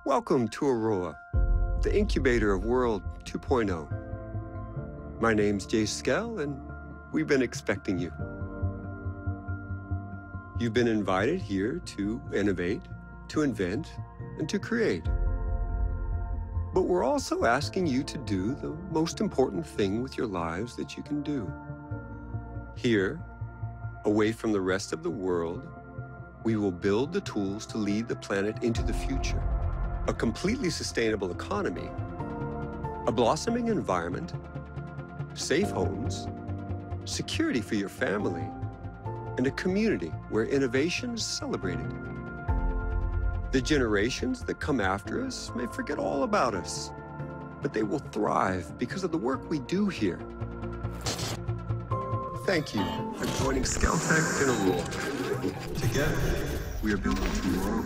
Welcome to Aroa, the incubator of World 2.0. My name's Jay Skell, and we've been expecting you. You've been invited here to innovate, to invent, and to create. But we're also asking you to do the most important thing with your lives that you can do. Here, away from the rest of the world, we will build the tools to lead the planet into the future. A completely sustainable economy, a blossoming environment, safe homes, security for your family, and a community where innovation is celebrated. The generations that come after us may forget all about us, but they will thrive because of the work we do here. Thank you for joining Skeltech and Aroa. Together, we are building tomorrow.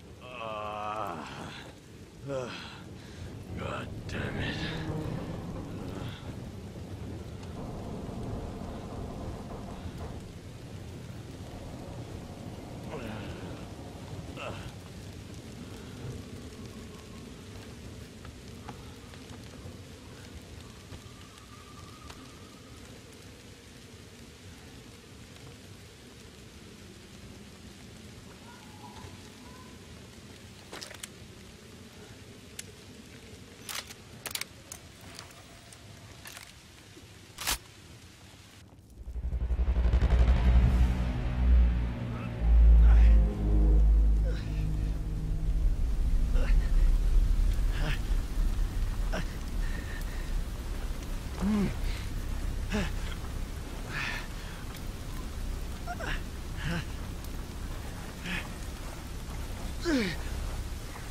God damn it.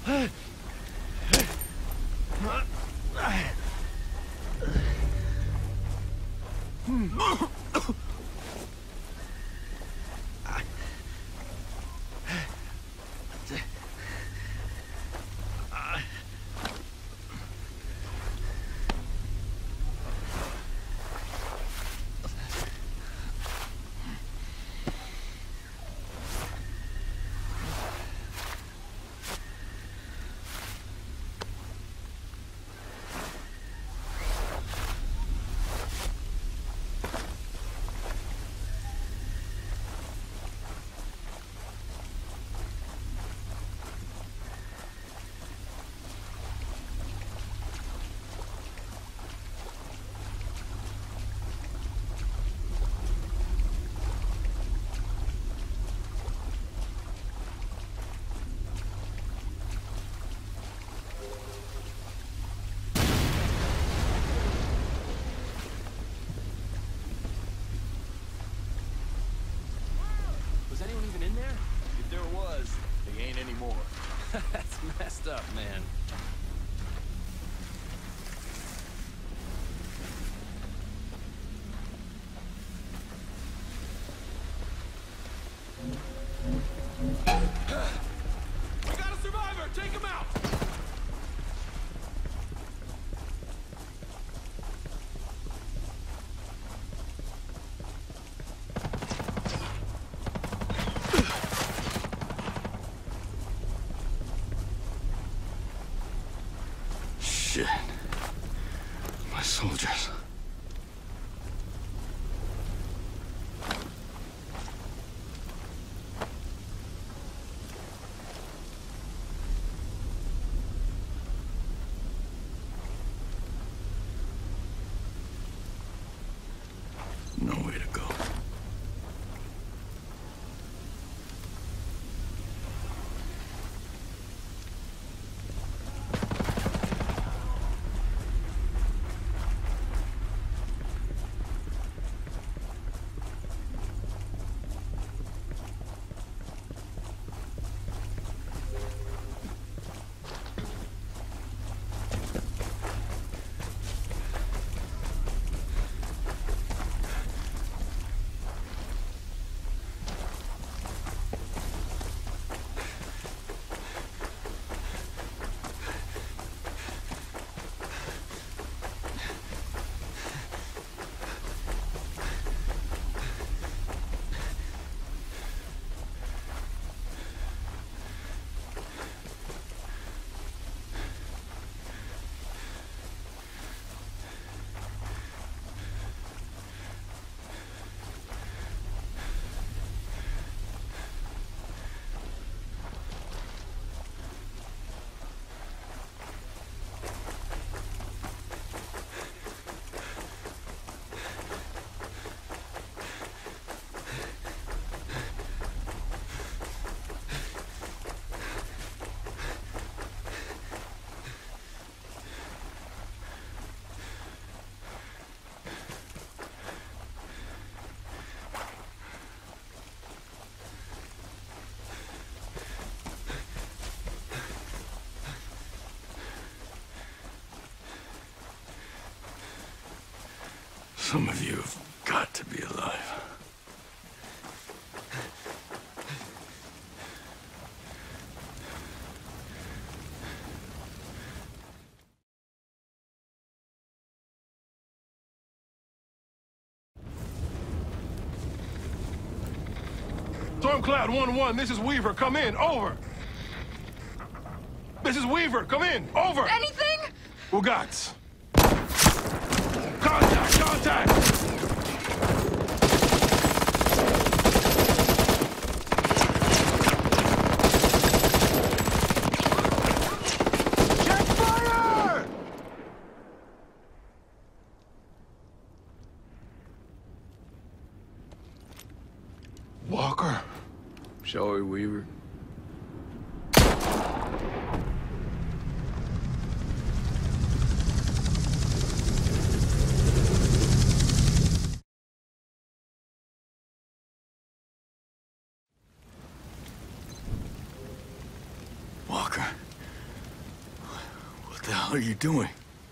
Was anyone even in there? If there was, they ain't anymore. That's messed up, man. We got a survivor! Take him out! Shit. My soldiers. Nowhere to go. Some of you have got to be alive. Stormcloud 1-1, this is Weaver. Come in. Over. This is Weaver. Come in. Over. Anything? Ugats. Contact! Contact! Check fire! Walker. Shall we, Weaver? Walker, What the hell are you doing?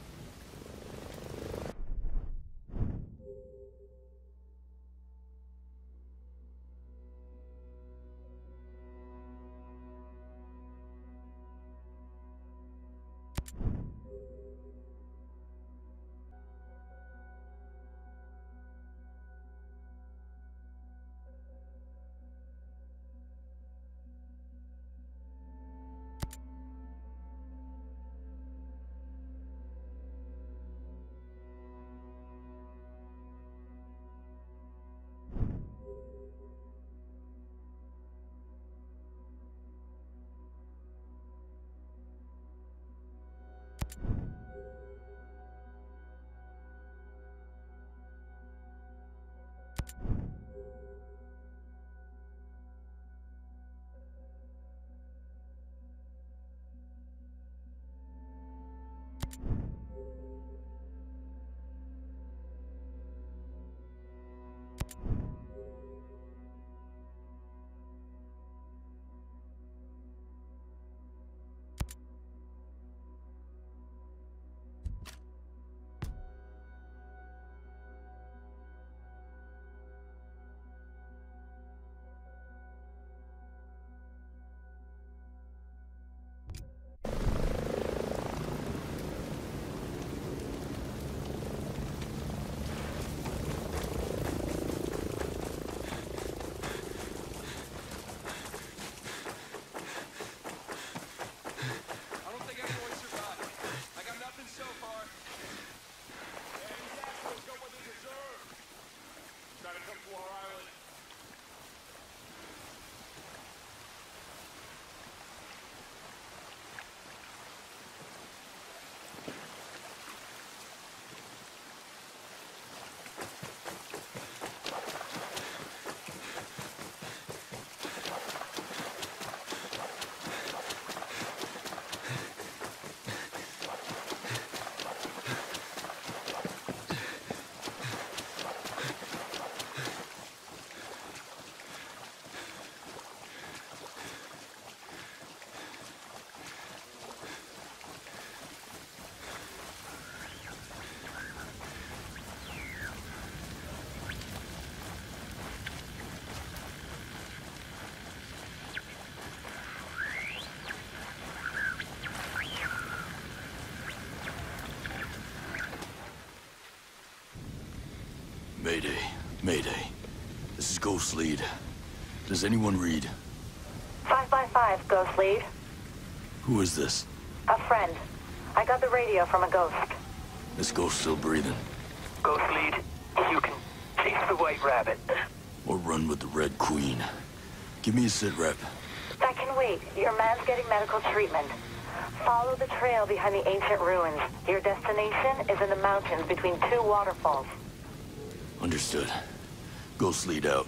I don't think anyone survived. I got nothing so far. These assholes got what they deserve. Trying to come to our island. Mayday. Mayday. This is Ghost Lead. Does anyone read? 555, Ghost Lead. Who is this? A friend. I got the radio from a ghost. This ghost still breathing? Ghost Lead, you can chase the White Rabbit. Or run with the Red Queen? Give me a sit rep. That can wait. Your man's getting medical treatment. Follow the trail behind the ancient ruins. Your destination is in the mountains between two waterfalls. Understood. Ghost Lead out.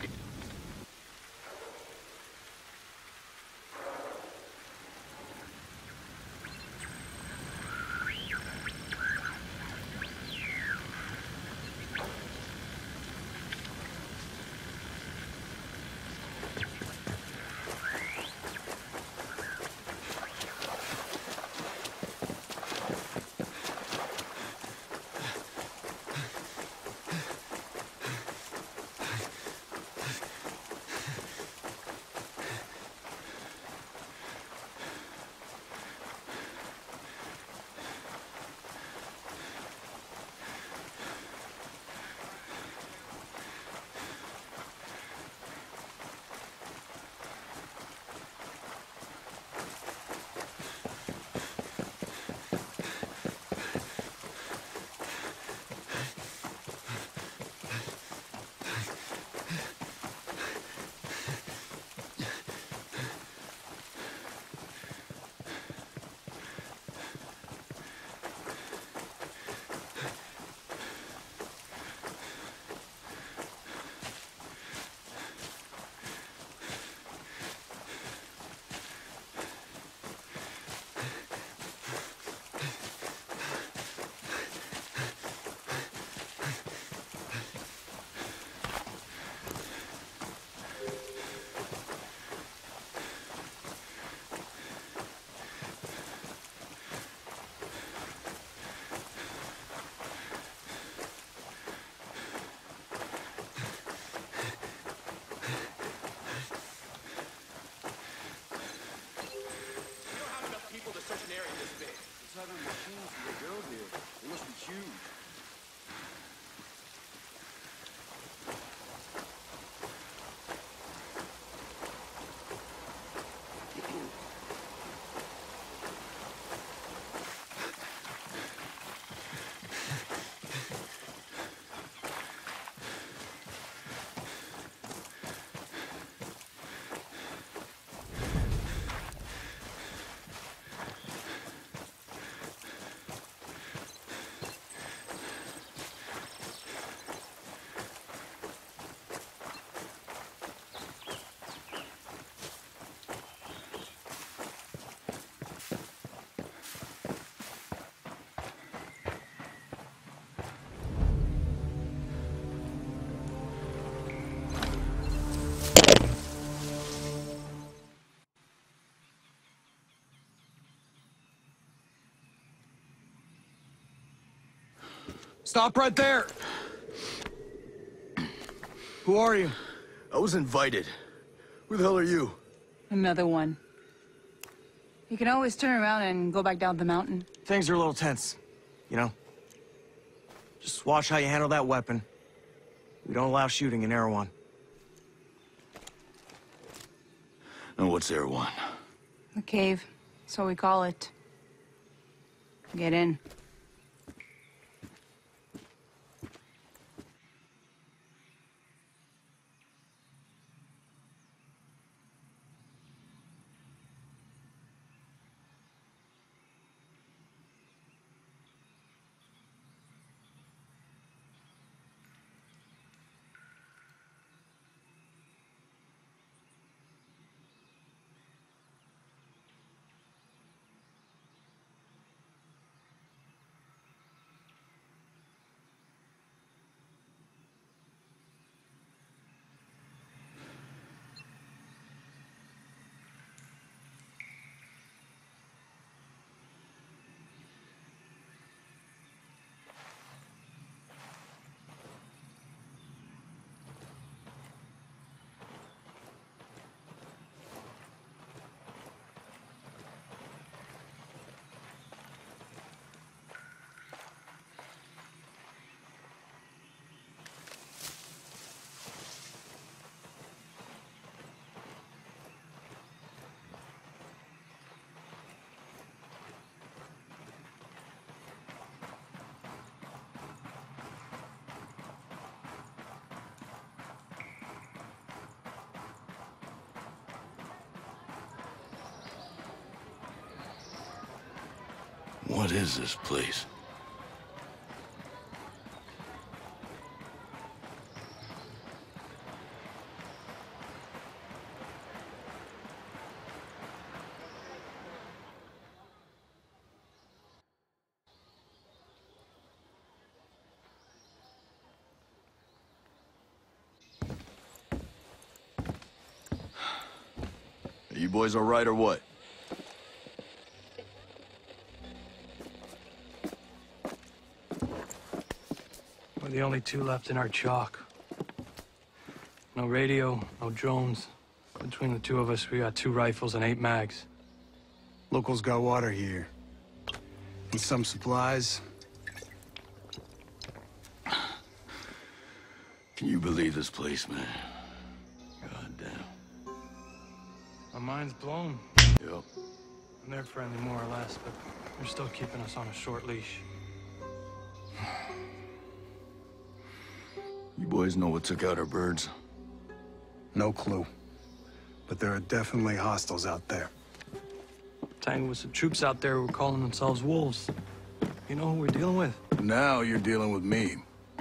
type of machines do they build here? They must be huge. Stop right there! Who are you? I was invited. Who the hell are you? Another one. You can always turn around and go back down the mountain. Things are a little tense, you know? Just watch how you handle that weapon. We don't allow shooting in Erewhon. And what's Erewhon? The cave, so we call it. Get in. What is this place? Are you boys all right or what? We're the only two left in our chalk. No radio, no drones. Between the two of us, we got 2 rifles and 8 mags. Locals got water here. And some supplies. Can you believe this place, man? God damn. My mind's blown. Yep. And they're friendly more or less, but they're still keeping us on a short leash. You boys know what took out our birds? No clue. But there are definitely hostiles out there. Tangled with some troops out there who were calling themselves wolves. You know who we're dealing with? Now you're dealing with me.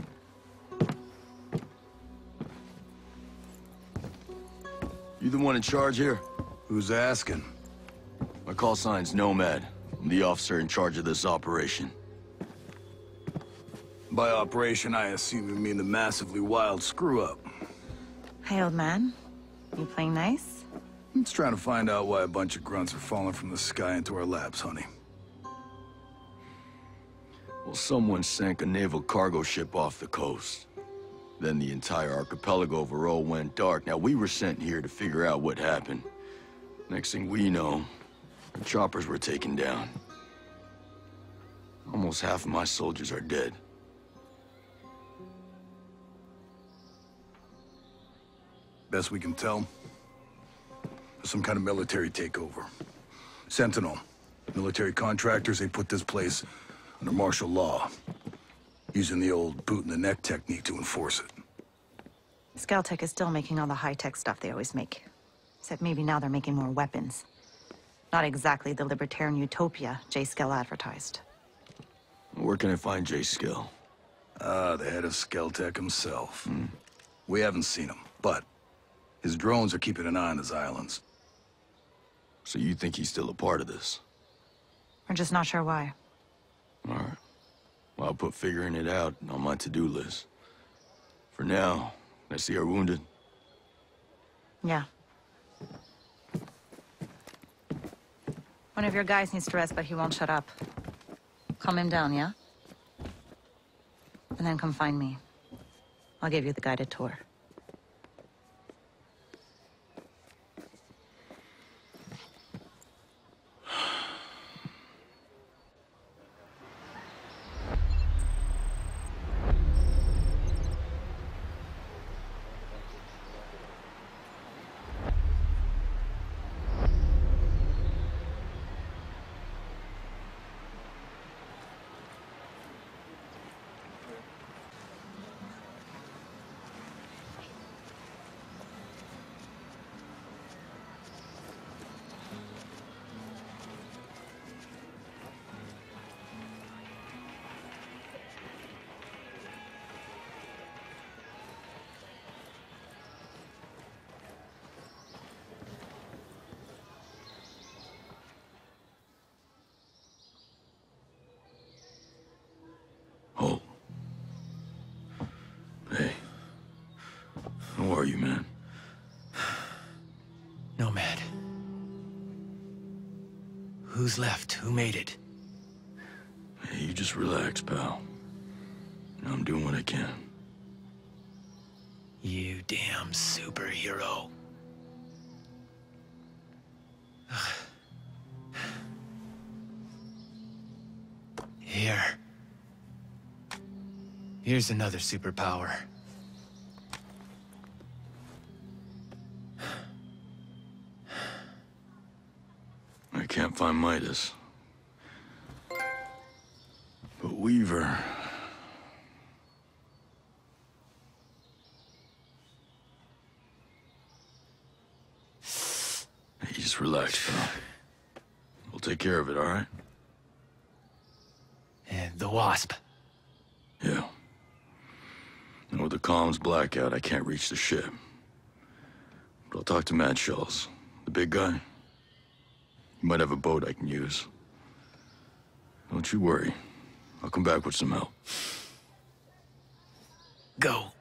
You the one in charge here? Who's asking? My call sign's Nomad. I'm the officer in charge of this operation. By operation, I assume you mean the massively wild screw-up. Hi, old man. You playing nice? I'm just trying to find out why a bunch of grunts are falling from the sky into our laps, honey. Well, someone sank a naval cargo ship off the coast. Then the entire archipelago of Aro went dark. Now, we were sent here to figure out what happened. Next thing we know, the choppers were taken down. Almost half of my soldiers are dead. Best we can tell, some kind of military takeover. Sentinel, military contractors, they put this place under martial law, using the old boot-in-the-neck technique to enforce it. Skeltech is still making all the high-tech stuff they always make. Except maybe now they're making more weapons. Not exactly the libertarian utopia Jay Skell advertised. Where can I find Jay Skell? The head of Skeltech himself. We haven't seen him, but his drones are keeping an eye on his islands. So you think he's still a part of this? We're just not sure why. All right. Well, I'll put figuring it out on my to-do list. For now, I see our wounded. Yeah. One of your guys needs to rest, but he won't shut up. Calm him down, yeah? And then come find me. I'll give you the guided tour. Holt. Hey. How are you, man? Nomad. Who's left? Who made it? Hey, you just relax, pal. I'm doing what I can. You damn superhero. Here's another superpower. I can't find Midas. But Weaver... Hey, just relax, pal. We'll take care of it, all right? And the Wasp. Yeah. And with the comms blackout, I can't reach the ship. But I'll talk to Matt Schultz, the big guy. He might have a boat I can use. Don't you worry. I'll come back with some help. Go.